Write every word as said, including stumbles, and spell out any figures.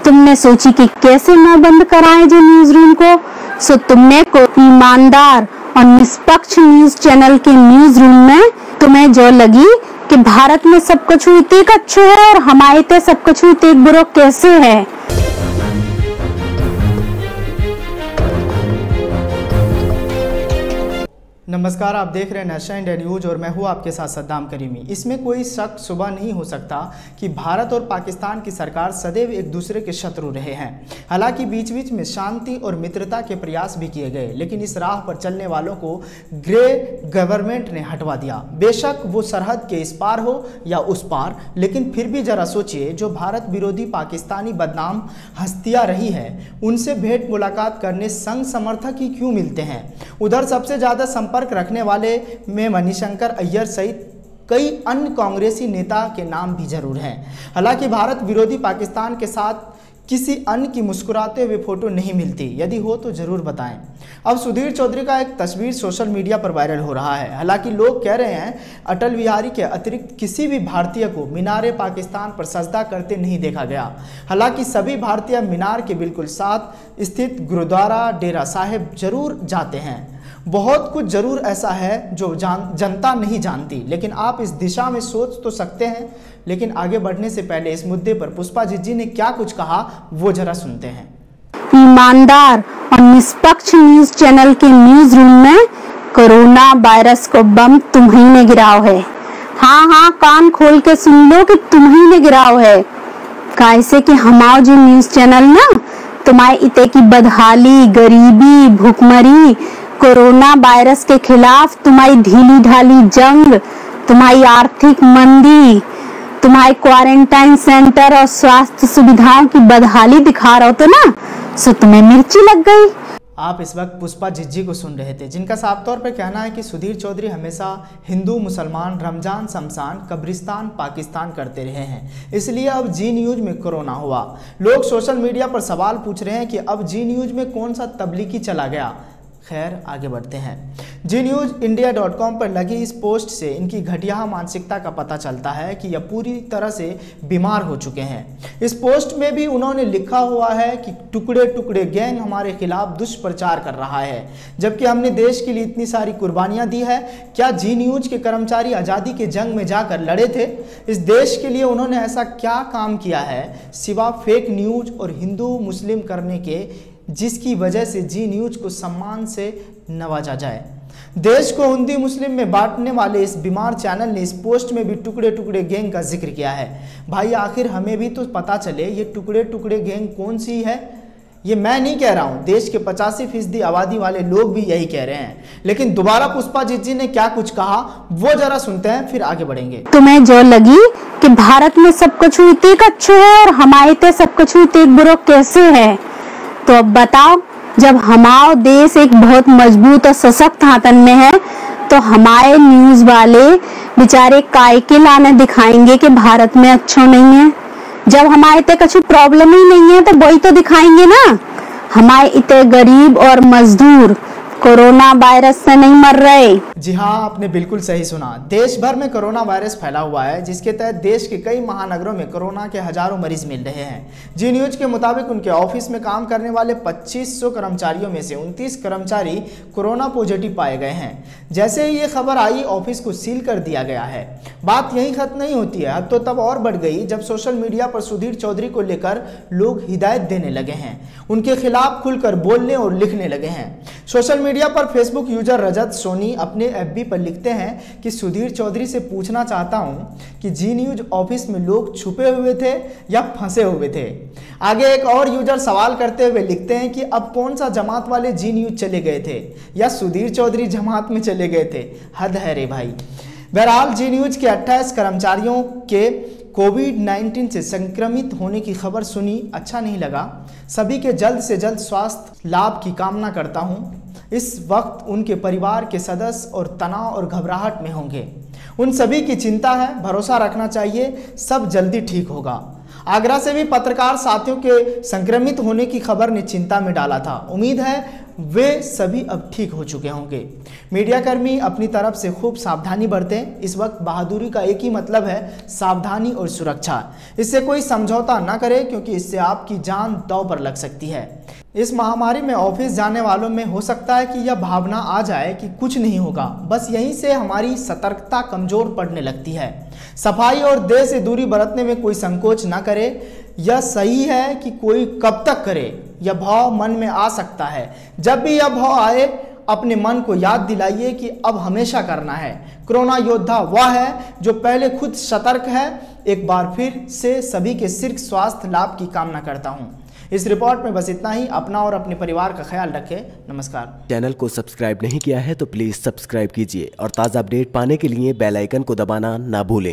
तुमने सोची कि कैसे न बंद कराएं जो न्यूज रूम को। सो तुमने को ईमानदार और निष्पक्ष न्यूज चैनल के न्यूज रूम में तुम्हें जो लगी कि भारत में सब कुछ इतने अच्छो है और हमारे ते सब कुछ इतने बुरो कैसे है। नमस्कार, आप देख रहे हैं नेशनल इंडिया न्यूज और मैं हूं आपके साथ सद्दाम करीमी। इसमें कोई शक शुबा नहीं हो सकता कि भारत और पाकिस्तान की सरकार सदैव एक दूसरे के शत्रु रहे हैं। हालांकि बीच बीच में शांति और मित्रता के प्रयास भी किए गए, लेकिन इस राह पर चलने वालों को ग्रे गवर्नमेंट ने हटवा दिया। बेशक वो सरहद के इस पार हो या उस पार, लेकिन फिर भी जरा सोचिए, जो भारत विरोधी पाकिस्तानी बदनाम हस्तियां रही है उनसे भेंट मुलाकात करने संघ समर्थक ही क्यों मिलते हैं। उधर सबसे ज्यादा संपर्क रखने वाले में मणिशंकर अय्यर सहित कई अन्य कांग्रेसी नेता के नाम भी जरूर हैं। हालांकि भारत विरोधी पाकिस्तान के साथ किसी अन्य की मुस्कुराते हुए फोटो नहीं मिलती, यदि हो तो जरूर बताएं। अब सुधीर चौधरी का एक तस्वीर सोशल मीडिया पर वायरल हो रहा है। हालांकि लोग कह रहे हैं अटल बिहारी के अतिरिक्त किसी भी भारतीय को मीनार पाकिस्तान पर सजदा करते नहीं देखा गया। हालांकि सभी भारतीय मीनार के बिल्कुल साथ स्थित गुरुद्वारा डेरा साहिब जरूर जाते हैं। बहुत कुछ जरूर ऐसा है जो जान जनता नहीं जानती, लेकिन आप इस दिशा में सोच तो सकते हैं। लेकिन आगे बढ़ने से पहले इस मुद्दे पर पुष्पा जिज्जी ने क्या कुछ कहा वो जरा सुनते हैं। ईमानदार और निष्पक्ष न्यूज चैनल के न्यूज रूम में कोरोना वायरस को बम तुम्ही ने गिराव है। हाँ हाँ कान खोल के सुन लो कि तुम्ही ने गिराव है। कैसे कि हमारा जो न्यूज चैनल ना तुम्हारे इते की बदहाली, गरीबी, भूखमरी, कोरोना वायरस के खिलाफ तुम्हारी ढीली ढाली जंग, तुम्हारी आर्थिक मंदी, तुम्हारे क्वारंटाइन सेंटर और स्वास्थ्य सुविधाओं की बदहाली दिखा रहे हो तो ना, सो तुम्हें मिर्ची लग गई। आप इस वक्त पुष्पा जिज्जी को सुन रहे थे, जिनका साफ तौर पर कहना है कि सुधीर चौधरी हमेशा हिंदू मुसलमान, रमजान शमशान, कब्रिस्तान पाकिस्तान करते रहे हैं, इसलिए अब जी न्यूज में कोरोना हुआ। लोग सोशल मीडिया पर सवाल पूछ रहे हैं कि अब जी न्यूज में कौन सा तबलीगी चला गया। खैर आगे बढ़ते हैं। Zee News India dot com पर लगी इस पोस्ट से इनकी घटिया मानसिकता का पता चलता है कि यह पूरी तरह से बीमार हो चुके हैं। इस पोस्ट में भी उन्होंने लिखा हुआ है कि टुकड़े टुकड़े गैंग हमारे खिलाफ दुष्प्रचार कर रहा है, जबकि हमने देश के लिए इतनी सारी कुर्बानियां दी है। क्या जी न्यूज के कर्मचारी आज़ादी के जंग में जाकर लड़े थे? इस देश के लिए उन्होंने ऐसा क्या काम किया है सिवा फेक न्यूज और हिंदू मुस्लिम करने के, जिसकी वजह से जी न्यूज को सम्मान से नवाजा जाए। देश को हिंदू मुस्लिम में बांटने वाले इस बीमार चैनल ने इस पोस्ट में भी टुकड़े टुकड़े गैंग का जिक्र किया है। भाई आखिर हमें भी तो पता चले ये टुकड़े टुकड़े गैंग कौन सी है। ये मैं नहीं कह रहा हूं, देश के पचासी फीसदी आबादी वाले लोग भी यही कह रहे हैं। लेकिन दोबारा पुष्पा जिज्जी ने क्या कुछ कहा वो जरा सुनते हैं, फिर आगे बढ़ेंगे। तुम्हें जो लगी कि भारत में सब कुछ इतने अच्छो है और हमारे ते सब कुछ इतने बुरो कैसे है, तो अब बताओ, जब हमारा देश एक बहुत मजबूत और सशक्त हाथन में है तो हमारे न्यूज वाले बेचारे काय के लाने दिखाएंगे कि भारत में अच्छा नहीं है। जब हमारे इतने कुछ प्रॉब्लम ही नहीं है तो वही तो दिखाएंगे ना। हमारे इतने गरीब और मजदूर कोरोना वायरस से नहीं मर रहे। जी हाँ, आपने बिल्कुल सही सुना। देश भर में कोरोना वायरस फैला हुआ है, जिसके तहत देश के कई महानगरों में कोरोना के हजारों मरीज मिल रहे हैं। जी न्यूज के मुताबिक उनके ऑफिस में काम करने वाले पच्चीस सौ कर्मचारियों में से उनतीस कर्मचारी कोरोना पॉजिटिव पाए गए हैं। जैसे ही ये खबर आई, ऑफिस को सील कर दिया गया है। बात यही खत्म नहीं होती है, हद तो तब और बढ़ गई जब सोशल मीडिया पर सुधीर चौधरी को लेकर लोग हिदायत देने लगे हैं, उनके खिलाफ खुलकर बोलने और लिखने लगे हैं। सोशल मीडिया पर फेसबुक यूजर रजत सोनी अपने एफबी पर लिखते हैं कि सुधीर चौधरी से पूछना चाहता हूं कि जी न्यूज ऑफिस में लोग छुपे हुए थे या फंसे हुए थे। आगे एक और यूजर सवाल करते हुए लिखते हैं कि अब कौन सा जमात वाले जी न्यूज चले गए थे या सुधीर चौधरी जमात में चले गए थे। हद है रे भाई। बहरहाल जी न्यूज के अट्ठाईस कर्मचारियों के कोविड नाइन्टीन से संक्रमित होने की खबर सुनी, अच्छा नहीं लगा। सभी के जल्द से जल्द स्वास्थ्य लाभ की कामना करता हूं। इस वक्त उनके परिवार के सदस्य और तनाव और घबराहट में होंगे। उन सभी की चिंता है, भरोसा रखना चाहिए, सब जल्दी ठीक होगा। आगरा से भी पत्रकार साथियों के संक्रमित होने की खबर ने चिंता में डाला था। उम्मीद है वे सभी अब ठीक हो चुके होंगे। मीडियाकर्मी अपनी तरफ से खूब सावधानी बरतें। इस वक्त बहादुरी का एक ही मतलब है, सावधानी और सुरक्षा। इससे कोई समझौता ना करें, क्योंकि इससे आपकी जान दांव पर लग सकती है। इस महामारी में ऑफिस जाने वालों में हो सकता है कि यह भावना आ जाए कि कुछ नहीं होगा, बस यहीं से हमारी सतर्कता कमजोर पड़ने लगती है। सफाई और देह से दूरी बरतने में कोई संकोच ना करे। यह सही है कि कोई कब तक करे, यह भाव मन में आ सकता है। जब भी यह भाव आए, अपने मन को याद दिलाइए कि अब हमेशा करना है। कोरोना योद्धा वह है जो पहले खुद सतर्क है। एक बार फिर से सभी के शीघ्र स्वास्थ्य लाभ की कामना करता हूं। इस रिपोर्ट में बस इतना ही। अपना और अपने परिवार का ख्याल रखें। नमस्कार। चैनल को सब्सक्राइब नहीं किया है तो प्लीज सब्सक्राइब कीजिए और ताज़ा अपडेट पाने के लिए बेल आइकन को दबाना ना भूलें।